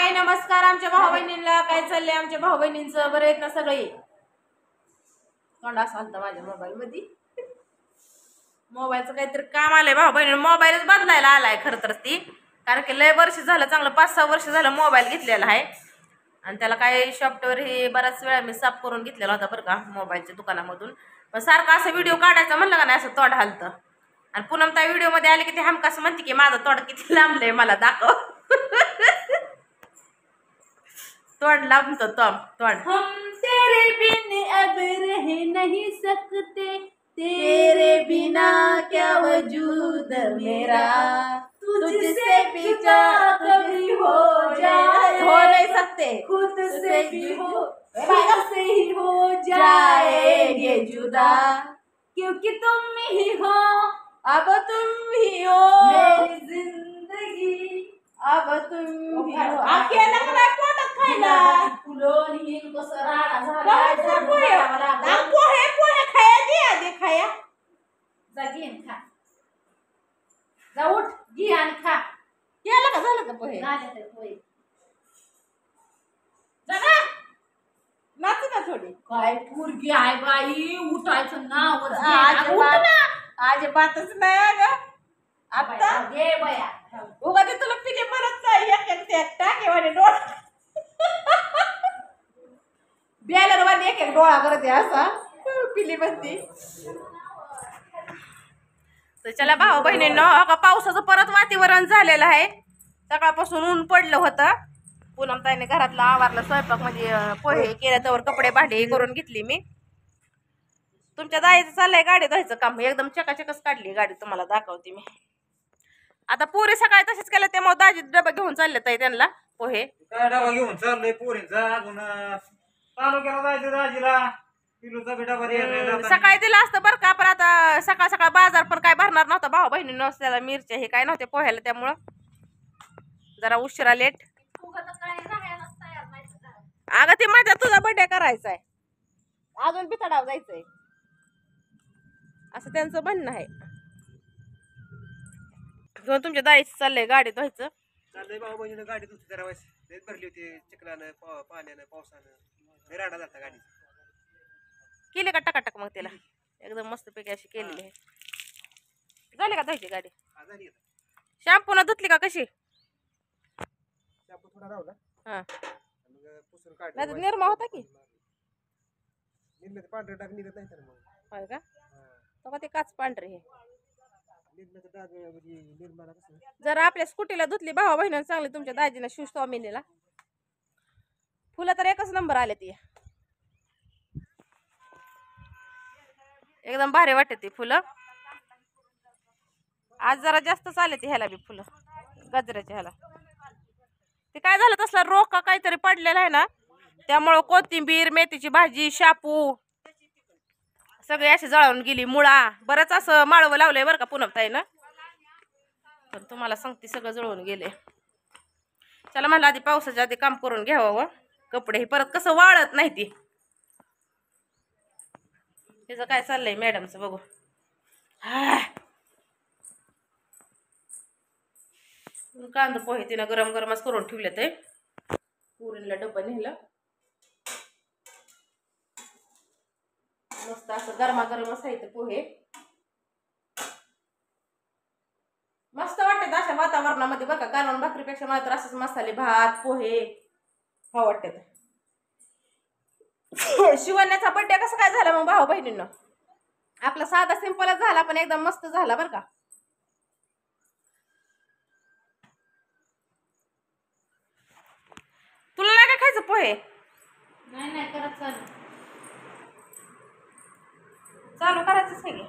हाय नमस्कार आमच्या भाऊ बहिणींना. काय चाललंय आमच्या भाऊ बहिणींचं? बरं आहेत ना सगळे? तोंड असं आलतं माझ्या मोबाईल मध्ये. मोबाईलचं काहीतरी काम आलंय भाऊ बहिणी. मोबाईलच बदलायला आलाय खरं तर ती, कारण की लय वर्ष झालं, चांगलं 5-6 वर्ष झालं मोबाईल घेतलेला आहे आणि त्याला काय सॉफ्टवेअर हे बराच वेळा मी साफ करून घेतलेला होता बरं का मोबाईलच्या दुकानामधून. पण सारखं असं व्हिडिओ काढायचा म्हणलं का नाही असं तोंड हालतं. आणि पुन्हा त्या व्हिडिओ मध्ये आले की ते हमकास म्हणते की माझं तोंड किती लांबलंय मला दाखव. तोंड लांबतो तोंड. हम तेरे बिन अब रह नहीं सकते, तेरे बिना क्या वजूद मेरा, तुझसे बिछा कभी हो जाए, हो नहीं सकते, खुद से भी हो, खुद से ही हो जाएंगे जुदा, क्योंकि तुम ही हो, अब तुम ही हो मेरी जिंदगी, अब तुम ही हो. केला का नाही पोटात खायला? फुलोन ही कसं राडा पोहे पोहे खाया दे आधी खाया. जा घे आणि खा. जा उठ घे आणि खा. केलं का झालं का पोहे? झाले ते पोहे. जा ना नाचू ना थोडी. काय पोरगी आहे बाई, उठायचं नावच घे. आज उठ ना. आज बातच नाही अगं. आता घे बया. उगा ते तुला पिले म्हणत नाही एक टाकेवाने डोळा बॅलरवाने एक डोळा करते असा पिली म्हणती. तर चला भाऊ बहिणींनो, का पावसाचं परत वातावरण झालेलं आहे. सकाळपासून ऊन पडलं होतं. पूनम ताईने घरातलं आवारलं, स्वयंपाक म्हणजे पोहे केल्या, त्यावर कपडे भांडे करून घेतली मी. तुमच्या दाईचं चाललंय गाडी धुवायचं काम. एकदम चकाचकच काढली गाडी, तुम्हाला दाखवते मी. आता पोरी सकाळी तसेच केलं, त्यामुळे दाजी डबा घेऊन चालले ताई त्यांना पोहे. काय डबा घेऊन चाललंय पोरींचा? अजून तालुक्याला जायचं दाजीला, किलोचा बी डबा द्यायला. सकाळी दिलं असतं बरं का, पण आता सकाळ सकाळ बाजार पण काय भरणार नव्हता भाऊ बहिणी नसल्याला, मिरच्या हे काय नव्हते पोह्याला, त्यामुळं जरा उशिरा लेट. अगं ते माझ्या तुझा बर्थडे करायचा आहे, अजून बिथडाव जायचंय असं त्यांचं म्हणणं आहे. तुमच्या दाईचं चाललंय गाडी धुवायचं. चाललंय भाऊ बहिणीनं गाडी दुसरी जरा वेळेस भरली होती चिखलानं, पाण्यानं, पावसानं राडा झाला गाडी. केले का टकाटक मग त्याला एकदम मस्त पैकी अशी केलेली आहे. झाली का धुवायची गाडी? शॅम्पू न धुतली का कशी? शॅम्पू थोडा राहिला, हा पुसून काढ. नाही तर निर्मा होता की निघलं पांढरं डाग निघत नाही तर मग. होय का? तेव्हा ते काच पांढरे हे. निघलं डाग म्हणजे निर्माला कसं. जर आपल्या स्कूटीला धुतली भावा बहिणीनं चांगली, तुमच्या दाजीनं शिव स्वामिनीला फुलं तर एकच नंबर आले ती, एकदम भारी वाटते ती फुलं. आज जरा जास्तच आले ती ह्याला बी फुलं, गजऱ्याच्या ह्याला. ते काय झालं, तसला रोग का काहीतरी पडलेला आहे ना, त्यामुळं कोथिंबीर, मेथीची भाजी, शापू सगळी अशी जळून गेली. मुळा बरंच असं माळवं लावलंय बरं का पूनम ताईनं, पण तुम्हाला सांगते सगळं जळून गेले. चला म्हणलं आधी पावसाच्या आधी काम करून घ्यावं, कपडे हे परत कसं वाळत नाही ती. तिचं काय चाललंय मॅडमचं बघू. कांदा पोहे तिनं गरम गरमच करून ठेवले, ते पुरीला डब्बा नेलं मस्त असं गरमागरमच आहे ते पोहे. मस्त वाटतात अशा वातावरणामध्ये बघा. कालवण भाकरीपेक्षा मला तर असंच मसाले भात पोहे हा वाटतात. शिवण्याचा बर्थडे कसं काय झाला मग भाऊ बहिणींना? आपला साधा सिंपलच झाला, पण एकदम मस्त झाला बरं का. तुला नाही काय खायचं पोहे? नाही करत चालू. चालू करायचंच आहे की.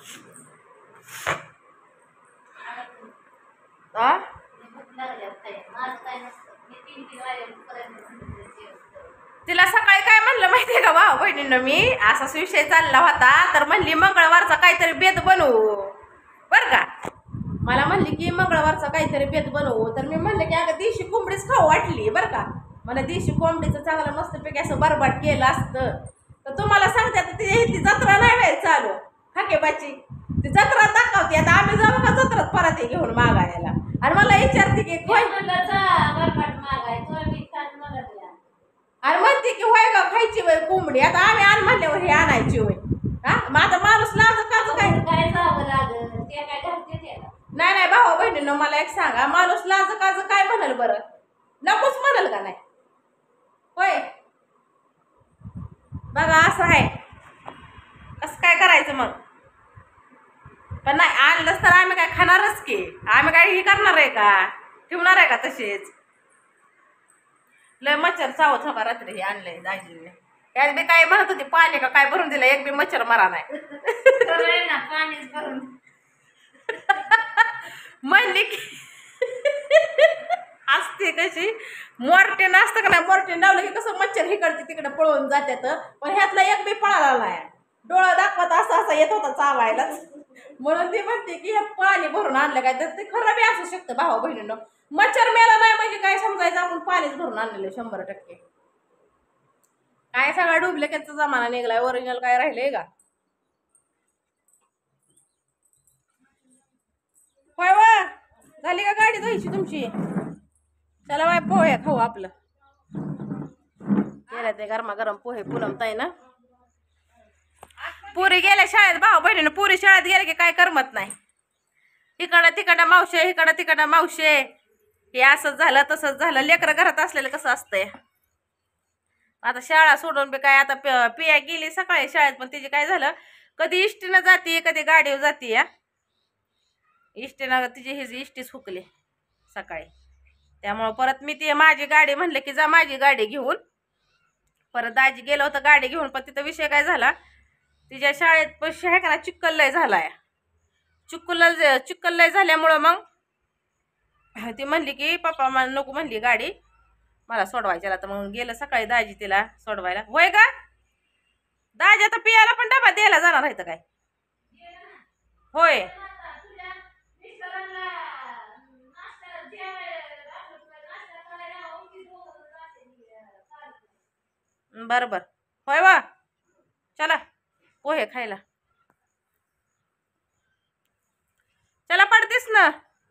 तिला सकाळी काय म्हणलं माहितीये का भाऊ बहिणींना मी, असाच विषय चालला होता, तर म्हणली मंगळवारचा काहीतरी बेत बनवू बर का. मला म्हणली की मंगळवारचा काहीतरी बेत बनवू, तर मी म्हणले की अगं देशी कोंबडीच खाऊ वाटली बरं का. मला देशी कोंबडीचं चांगलं मस्तपैकी असं बरबाट केलं असतं. तर तुम्हाला सांगते आता ती जत्रा नाही वेळ चालू हाकेबाची, ती जत्रा दाखवते. आता आम्ही जाऊ का जत्रात परत घेऊन मागायला, आणि मला विचारते की बरबाट मागाय म्हणते की होय ग खायची वय कोंबडी, आता आम्ही आण म्हणल्यावर हे आणायची वय. हा मग आता माणूस लाज काज काय काय जावं लागल ते काय घालते त्याला. नाही नाही भाऊ बहिणींनो मला एक सांगा, माणूस लाज काज काय म्हणाल बरं? नकोच म्हणाल का नाही? होय बघा असं आहे. कसं काय करायचं मग? पण नाही आणलंच तर आम्ही काय खाणारच की, आम्ही काय हे करणार आहे का, ठेवणार आहे का तसेच? लय मच्छर चावत होता रात्री हे आणलंय दाजीने. त्यात बी काय म्हणत होती पाणी का काय भरून दिलं, एक बी मच्छर मरा नाही. ना पाणीच भरून म्हणली की असते कशी मोरटेन असतं का नाही, मोरटेन लावलं की कसं मच्छर हिकडते तिकडे पळून जातात, पण ह्यातला एक बी पळाला नाही. डोळा दाखवत असं असं येत होता चावायलाच. म्हणून ती म्हणते की हे पाणी भरून आणलं काय, तर ते खरं बी असू शकतं भाऊ बहिणीनं. मच्छर मेला नाही म्हणजे काय समजायचं आपण पाणीच भरून आणलेलं 100%. काय सगळा डुप्लिकेटचा जमाना निघलाय, ओरिजिनल काय राहिलंय का? होय वा झाली का गाडी धुवायची तुमची? चला बाय पोहे खाऊ आपलं. गेल्या ते गरमागरम पोहे पुनमताई ना. पुरी गेल्या शाळेत भाऊ बहिणीनं, पुरी शाळेत गेले की काय करमत नाही. इकडं तिकडं मावशे, इकडं तिकडं मावशे, हे असंच झालं तसंच झालं. लेकरं घरात असलेलं कसं असतंय. आता शाळा सोडून बी काय, आता पिया गेली सकाळी शाळेत, पण तिची काय झालं, कधी इष्टीनं जाते कधी गाडीवर जाते. या इष्टीनं तिची ही इष्टीच हुकली सकाळी, त्यामुळं परत मी ती माझी गाडी म्हणलं की जा माझी गाडी घेऊन. परत दाजी गेलं होतं गाडी घेऊन, पण तिथं विषय काय झाला, तिच्या शाळेत पैसे आहे का ना चिक्कल लय झालाय. चिक्कल लय झाल्यामुळं मग ती म्हणली की पप्पा मला नको म्हणली गाडी मला सोडवायच्याला, तर मग गेलं सकाळी दाजी तिला सोडवायला. होय का दाजी? आता पियाला पण डबा द्यायला जाणार आहे तर काय? होय बरोबर. होय वा चला पोहे खायला चला. पडतेस ना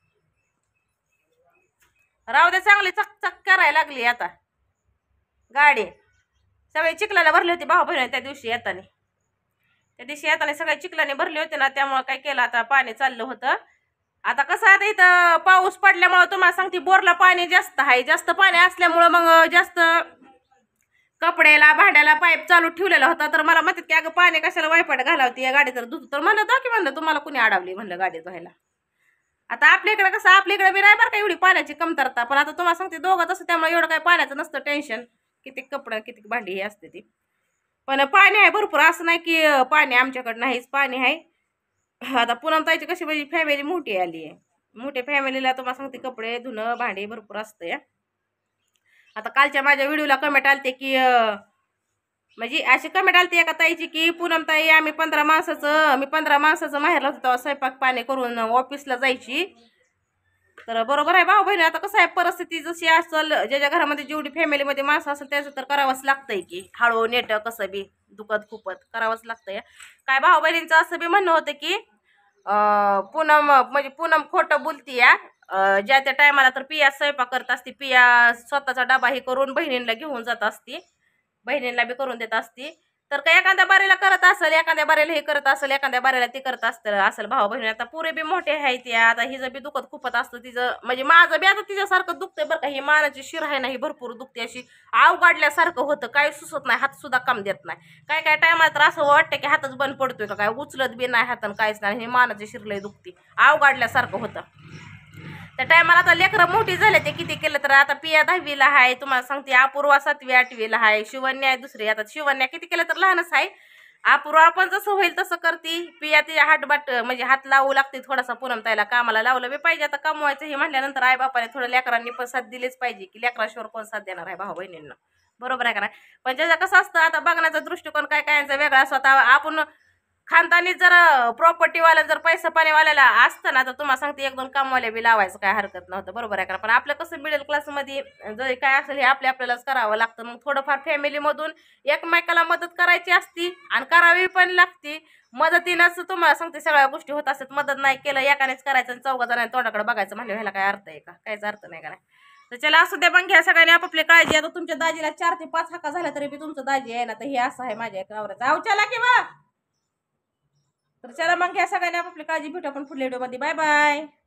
राहू दे, चांगली चकचक करायला लागली आता गाडी. सगळे चिखलाने भरली होती भाऊ बहिणी त्या दिवशी येताना. सगळे चिखलाने भरले होते ना, त्यामुळे काय केलं आता पाणी चाललं होतं. आता कसं आता इथं पाऊस पडल्यामुळं तुम्हाला सांगते बोरला पाणी जास्त आहे. जास्त पाणी असल्यामुळं मग जास्त कपड्याला भांड्याला पाईप चालू ठेवलेला होता. तर मला म्हणतात की अगं पाणी कशाला वायपट घालावती या गाडी, तर धुतो. तर म्हणलं तो की म्हणलं तुम्हाला कुणी अडवली म्हणलं गाडी धुवायला. आता आपल्या इकडे कसं, आपल्या इकडे बी नाही बरं का एवढी पाण्याची कमतरता, पण आता तुम्हाला सांगते दोघं तसं, त्यामुळे एवढं काय पाण्याचं नसतं टेन्शन. किती कपडे किती भांडी हे असते ती, पण पाणी आहे भरपूर. असं नाही की पाणी आमच्याकडे नाहीच, पाणी आहे. आता पुनमताईची कशी म्हणजे फॅमिली मोठी आली आहे, मोठ्या फॅमिलीला तुम्हाला सांगते कपडे धुणं भांडी भरपूर असतं या. आता कालच्या माझ्या व्हिडिओला कमेंट आलते की म्हणजे अशी कमेंट आलती एका ताईची की पुनमताई मी 15 माणसाचं माहेरला होतं तेव्हा स्वयंपाक पाणी करून ऑफिसला जायची. तर बरोबर आहे भाऊ बहिणी. आता कसं आहे परिस्थिती जशी असेल, ज्याच्या घरामध्ये जेवढी फॅमिलीमध्ये माणसं असेल त्याचं तर करावंच लागतंय की, हळू नेट कसं बी दुखत खुपत करावंच लागतंय. काय भाऊ बहिणींचं असं बी म्हणणं होतं की पूनम खोटं बोलती या. ज्या त्या टायमाला तर पिया स्वयंपाक करत असते, पिया स्वतःचा डबा हे करून बहिणींना घेऊन जात असते, बहिणींना बी करून देत असते. तर काय एखाद्या बारीला करत असेल, एखाद्या बारीला हे करत असेल, एखाद्या बारीला ते करत असेल भाऊ बहिणी. आता पुरे बी मोठे आहेत या. आता हिचं बी दुखत खुपत असतं तिचं, म्हणजे माझं बी आता तिच्यासारखं दुखतंय बरं का. ही मानाची शिर आहे ना ही भरपूर दुखते, अशी अवघडल्यासारखं होतं, काही सुचत नाही, हात सुद्धा काम देत नाही. काय काय टायमाला तर असं वाटतं की हातच बंद पडतोय का काय, उचलत बी नाही हातानं काहीच नाही. हे मानाची शिरलंय दुखती, अवघडल्यासारखं होतं. त्या टायमाला आता लेकरं मोठी झाले, ते किती केलं तर आता पिया 10वीला आहे तुम्हाला सांगते, अपूर्वा 7वी 8वीला आहे, शिवन्या आहे 2री. आता शिवन्या किती केलं तर लहानच आहे. अपूर्वा पण जसं होईल तसं करते. पिया तिच्या म्हणजे हात लावू लागते थोडासा. पुनमताईला कामाला लावलं बी पाहिजे. आता कमवायचं हे म्हटल्यानंतर आई बापाने थोडं लेकरांनी पण साथ दिलीच पाहिजे की, लेकराशिवर कोण साथ देणार आहे भाऊ बहिणींना, बरोबर आहे का नाही. पण ज्याचा कसं असतं आता बघण्याचा दृष्टिकोन काय कायांचा वेगळा असतो. आता आपण खानदानी जर प्रॉपर्टीवाला जर पैसा पाणीवाल्याला असतं ना, तर तुम्हाला सांगते 1-2 कामवाले बी लावायचं काय हरकत नव्हतं, बरोबर आहे का. पण आपलं कसं मिडल क्लासमध्ये जर काय असेल हे आपल्यालाच करावं लागतं. मग थोडंफार फॅमिलीमधून एकमेकाला मदत करायची असती आणि करावी पण लागते. मदतीनंच तुम्हाला सांगते सगळ्या गोष्टी होत असतात. मदत नाही केलं एकानेच करायचं आणि 4 जणांनी तोंडाकडे बघायचं म्हणजे ह्याला काय अर्थ आहे का, काहीच अर्थ नाही का नाही. तर चला असू द्या, मग घ्या सगळ्यांनी आपापली काळजी. आता तुमच्या दाजीला 4 ते 5 हाका झाला तरी बी तुमचं दाजी आहे ना, तर हे असं आहे माझ्या एक नवऱ्याचं. अहो चला किंवा तर चला मग घ्या सगळ्यांनी आपापली काळजी. भेटू आपण पुढल्या व्हिडिओ मध्ये. Bye bye.